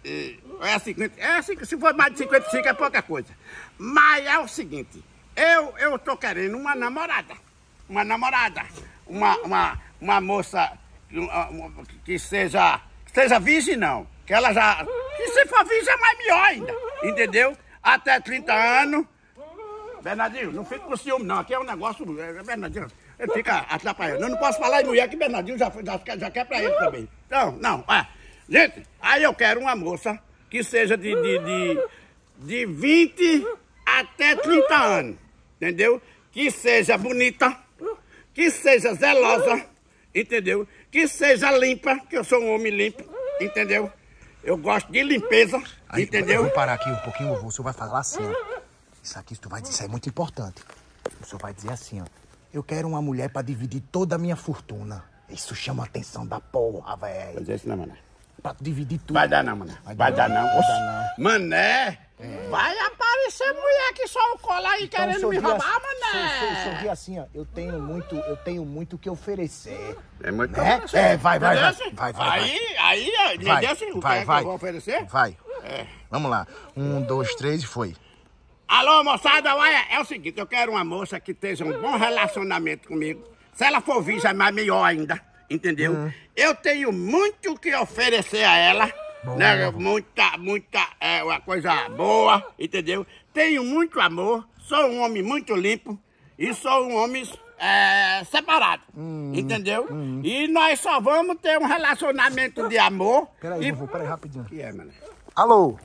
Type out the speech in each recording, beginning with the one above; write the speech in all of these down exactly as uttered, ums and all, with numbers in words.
É cinquenta, é, se for mais de cinquenta e cinco é pouca coisa. Mas é o seguinte, eu, eu tô querendo uma namorada. Uma namorada. Uma, uma, uma moça que seja, que seja virgem, não. Que ela já... Que se for virgem é mais melhor ainda. Entendeu? Até trinta anos. Bernardinho, não fica com ciúme, não. Aqui é um negócio... Bernardinho, ele fica atrapalhando. Eu não posso falar em mulher que Bernardinho já, já, já quer pra ele também. Então, não, é. Gente, aí eu quero uma moça que seja de, de, de, de vinte até trinta anos, entendeu? Que seja bonita, que seja zelosa, entendeu? Que seja limpa, que eu sou um homem limpo, entendeu? Eu gosto de limpeza, aí, entendeu? Vou parar aqui um pouquinho, o senhor vai falar assim, ó. Isso aqui tu vai dizer, isso é muito importante. O senhor vai dizer assim, ó. Eu quero uma mulher pra dividir toda a minha fortuna. Isso chama a atenção da porra, velho. Vai dizer isso não, mané. Pra dividir tudo. Vai dar não, mané. Vai, vai dar não. Vai dar não. Mané, é. Vai aparecer mulher que só o cola aí então, querendo me roubar, mané. Se eu dizer assim, ó, eu tenho muito, eu tenho muito o que oferecer. É muito né? É, vai, vai, vai, vai, vai. Aí, aí, aí, vai, assim, o vai, que vai. É que eu vou oferecer? Vai. É. Vamos lá. Um, dois, três e foi. Alô, moçada, olha, é o seguinte, eu quero uma moça que tenha um bom relacionamento comigo. Se ela for virgem, é mais melhor ainda, entendeu? Hum. Eu tenho muito o que oferecer a ela, bom, né? Bom. Muita, muita, é, uma coisa boa, entendeu? Tenho muito amor, sou um homem muito limpo e sou um homem é, separado, hum, entendeu? Hum. E nós só vamos ter um relacionamento de amor. Peraí, e... vovô, peraí, rapidinho. O que é, mano? Alô?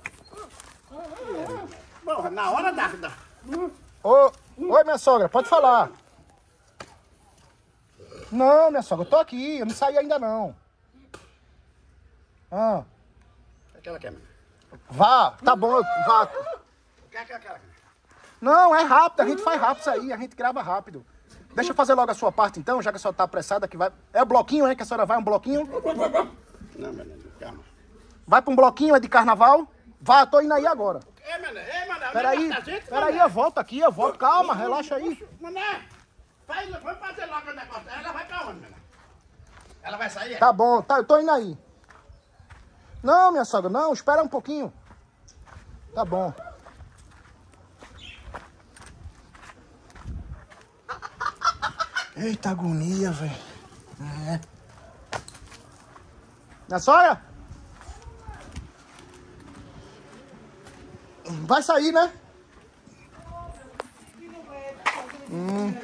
Porra, na hora da... da... Ô, oi, minha sogra, pode falar. Não, minha sogra, eu tô aqui, eu não saí ainda não. Ah. O que ela quer, mano? Vá, tá bom, vá. O que é que ela quer? Não, é rápido, a gente faz rápido isso aí, a gente grava rápido. Deixa eu fazer logo a sua parte então, já que a senhora tá apressada, que vai... É o bloquinho, é que a senhora vai, um bloquinho? Não, mano, calma. Vai pra um bloquinho, é de carnaval? Vá, tô indo aí agora. É, mano, é, mano. Peraí, peraí, eu volto aqui, eu volto. Calma, relaxa aí. Mané, vai, vamos fazer logo o negócio. Ela vai pra onde, mané? Ela vai sair? Tá bom, tá, eu tô indo aí. Não, minha sogra, não, espera um pouquinho. Tá bom. Eita agonia, velho. É. Minha sogra? Vai sair, né? Hum.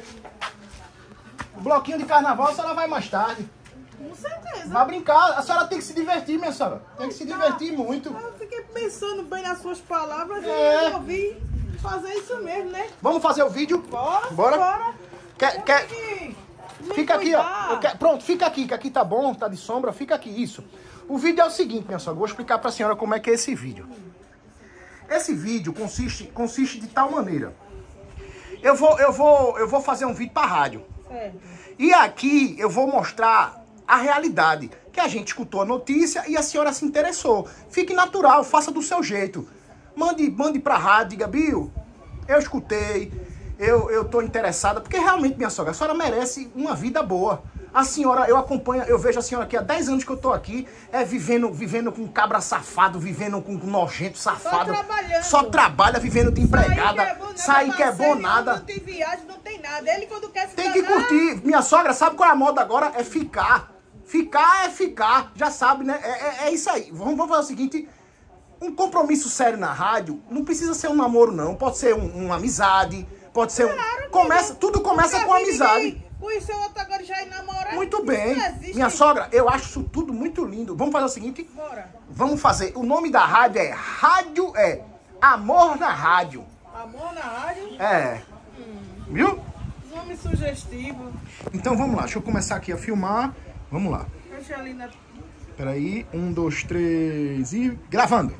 O bloquinho de carnaval a senhora vai mais tarde. Com certeza. Vai brincar. A senhora tem que se divertir, minha senhora. Tem que se divertir muito. Eu fiquei pensando bem nas suas palavras é. e resolvi fazer isso mesmo, né? Vamos fazer o vídeo? Bora, bora. bora. Quer, quer... Fica aqui, ó. Quero... Pronto, fica aqui, que aqui tá bom, tá de sombra. Fica aqui, isso. O vídeo é o seguinte, minha sogra. Vou explicar pra senhora como é que é esse vídeo. Esse vídeo consiste, consiste de tal maneira. Eu vou, eu vou, eu vou fazer um vídeo para rádio. Certo. E aqui eu vou mostrar a realidade. Que a gente escutou a notícia e a senhora se interessou. Fique natural, faça do seu jeito. Mande, mande para a rádio, diga, Bill, eu escutei, eu, eu tô interessada. Porque realmente, minha sogra, a senhora merece uma vida boa. A senhora, eu acompanho, eu vejo a senhora aqui há dez anos que eu tô aqui, é vivendo, vivendo com cabra safado, vivendo com nojento safado. Só trabalhando. Só trabalha, vivendo de empregada. Sair que é bom nada. Não tem viagem, não tem nada. Ele quando quer se Tem que curtir. Minha sogra, sabe qual é a moda agora? É ficar. Ficar é ficar. Já sabe, né? É, é, é isso aí. Vamos, vamos fazer o seguinte. Um compromisso sério na rádio não precisa ser um namoro, não. Pode ser um, uma amizade. Pode ser claro, um... Começa, tudo começa com amizade. Conheceu outro agora já ir namorar. Muito bem. Minha sogra, eu acho isso tudo muito lindo. Vamos fazer o seguinte? Bora. Vamos fazer. O nome da rádio é Rádio, é Amor na Rádio. Amor na Rádio? É. Hum. Viu? Nome sugestivo. Então vamos lá. Deixa eu começar aqui a filmar. Vamos lá. Deixa ali na... Peraí. Um, dois, três e... Gravando.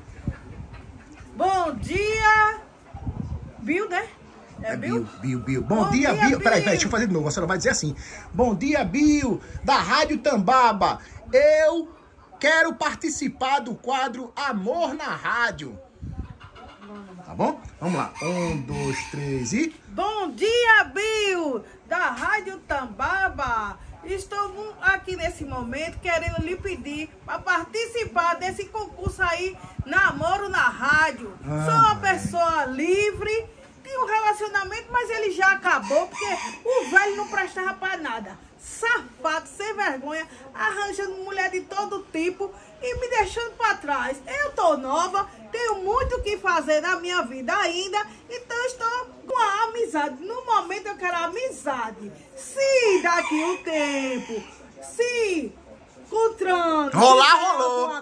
Bom dia. Bill, né? É, é Bill, Bill, Bill. Bom, Bom dia, dia, Bill. Bill. Peraí, peraí, deixa eu fazer de novo. A senhora vai dizer assim. Bom dia, Bill, da Rádio Tambaba. Eu quero participar do quadro Amor na Rádio. Tá bom? Vamos lá. Um, dois, três e... Bom dia, Bill, da Rádio Tambaba. estou aqui nesse momento querendo lhe pedir para participar desse concurso aí, Namoro na Rádio. Ah, Sou uma pessoa livre, tinha um relacionamento, mas ele já acabou, porque o velho não prestava para nada. Safado, sem vergonha, arranjando mulher de todo tipo e me deixando para trás. Eu tô nova, tenho muito o que fazer na minha vida ainda, então estou com a amizade. No momento eu quero amizade. Se daqui um tempo, se encontrando... Rolar, rolou.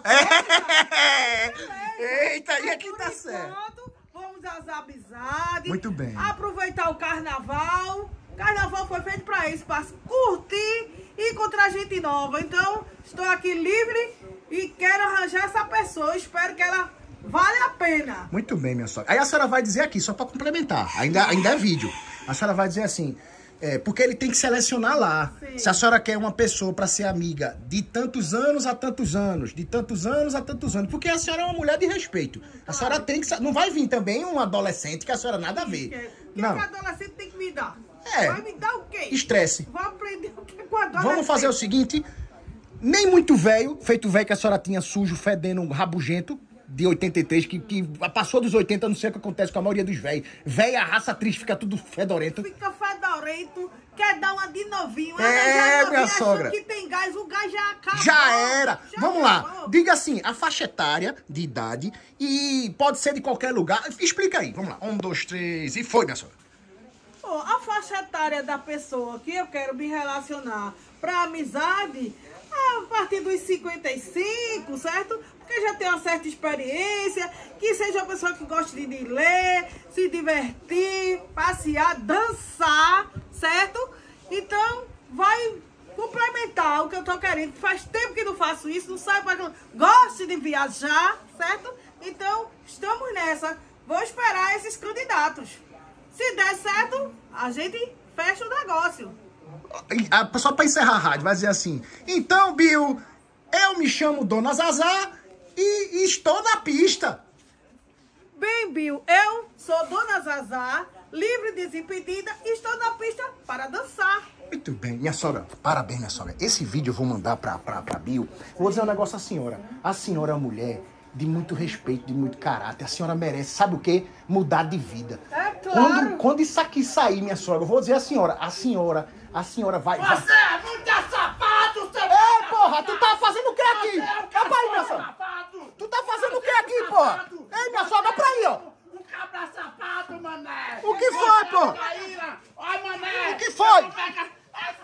É. Eita, e aqui tá certo. Vamos às amizades. Muito bem. Aproveitar o carnaval. Carnaval foi feito para isso, para curtir e encontrar gente nova. Então, estou aqui livre e quero arranjar essa pessoa. Espero que ela vale a pena. Muito bem, minha sogra. Aí a senhora vai dizer aqui, só para complementar, ainda, ainda é vídeo. A senhora vai dizer assim, é, porque ele tem que selecionar lá. Sim. Se a senhora quer uma pessoa para ser amiga de tantos anos a tantos anos, de tantos anos a tantos anos, porque a senhora é uma mulher de respeito. A senhora tem que... Não vai vir também um adolescente que a senhora nada a ver. O que, não. que o adolescente tem que me dar? É. Vai me dar o quê? Estresse. Vou aprender o que com a adolescente. Vamos fazer o seguinte, nem muito velho, feito velho que a senhora tinha sujo, fedendo, rabugento, de oitenta e três, que, que passou dos oitenta, não sei o que acontece com a maioria dos velhos. Velho, a raça triste, fica tudo fedorento. Fica fedorento, quer dar uma de novinho. É, já minha sogra. que tem gás, o gás já acabou. Já era. Já Vamos acabou. lá. Diga assim, a faixa etária de idade e pode ser de qualquer lugar. Explica aí. Vamos lá. Um, dois, três e foi, minha sogra. A faixa etária da pessoa que eu quero me relacionar para amizade, a partir dos cinquenta e cinco, certo? Porque já tem uma certa experiência, que seja uma pessoa que goste de ler, se divertir, passear, dançar, certo? Então, vai complementar o que eu tô querendo. Faz tempo que não faço isso, não saio para... Gosto de viajar, certo? Então, estamos nessa. Vou esperar esses candidatos. Se der certo, a gente fecha o negócio. Só para encerrar a rádio, vai dizer assim, então, Bill, eu me chamo Dona Zazá e estou na pista. Bem, Bill, eu sou Dona Zazá, livre e desimpedida, e estou na pista para dançar. Muito bem, minha sogra, parabéns, minha sogra. Esse vídeo eu vou mandar pra, pra, pra Bill. Vou dizer um negócio à senhora. A senhora é uma mulher de muito respeito, de muito caráter. A senhora merece, sabe o quê? Mudar de vida. É claro. Quando, quando isso aqui sair, minha sogra, eu vou dizer à senhora, a senhora, a senhora vai... Você vai... é muito safado, seu... Ei, porra, tu tá fazendo o que aqui? Você é um Calma aí, minha cabra sogra. safado. Tu tá fazendo o que aqui, porra? Ei, minha sogra, pra aí, ó. Um cabra safado, mané. O que foi, pô? Caíra. Olha, mané. O que foi? Eu vou pegar-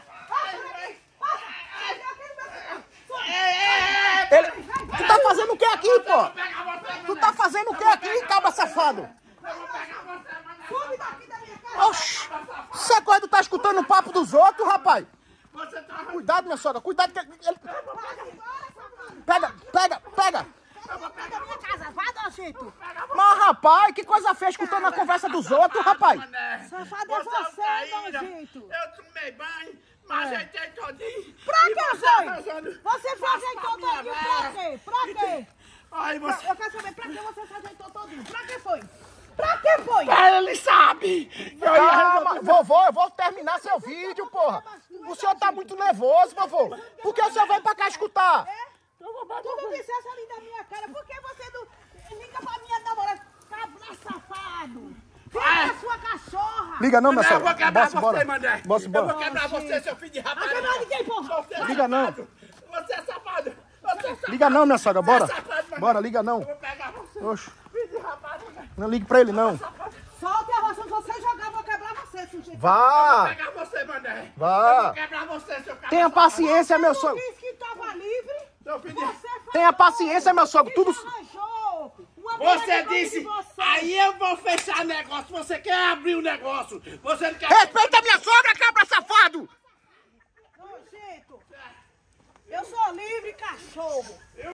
Ele... Tu tá fazendo o que aqui, pô? Tu tá fazendo o que aqui, cabra safado? Some daqui da minha casa. Oxi, você quando tá escutando o papo dos outros, rapaz? Você tá... Cuidado, minha sogra, cuidado que ele... Pega, pega, pega. Sai da minha casa, vai, nojento. Mas, rapaz, que coisa feia escutando a conversa dos outros, rapaz. Safado é você, nojento. Eu tomei banho, mas ajeitei todinho. Pra E que você foi? arrasando- Você se ajeitou minha todinho pra velha. quê? Pra quê? Ai, você... Eu quero saber pra que você se ajeitou todinho. Pra que foi? Pra que foi? Ele sabe! Eu ia Calma, resolver- vovô, eu vou terminar seu vídeo, porra. O senhor tá muito nervoso, vovô. Por que o senhor veio pra cá escutar? Tu não dissesse ali da minha cara, por que você não liga pra minha namorada? Cabra safado! Fica Ah. com a sua cachorra! Liga não, minha Não, eu vou sogra. quebrar Bossa, bora. você, Mané. Bossa, Eu vou bora. quebrar você, seu filho de rapaz. Vai quebrar ninguém, porra. Você é Liga não. safado. Você é safado. Você é safado. Liga não, minha sogra, bora. Você é safado, Mané. Bora, liga não. Eu vou pegar você. Oxe, Filho de rapaz, Mané. não ligue pra ele, não. Solte a roça, você jogar, eu vou quebrar você, sujeito. Eu vou Vá, pegar você, Mané. Vá. Eu vou quebrar você, seu cara. Tenha paciência, meu Você sogro. disse que tava livre, Seu filho de... você foi Tenha paciência, meu sogro. Tudo... arranjou uma mulher Você que gosta disse, de você. aí eu vou fechar negócio. Você quer abrir o negócio. Você não quer... Respeita a minha sogra, cabra safado. Nojento. Eu sou livre, cachorro.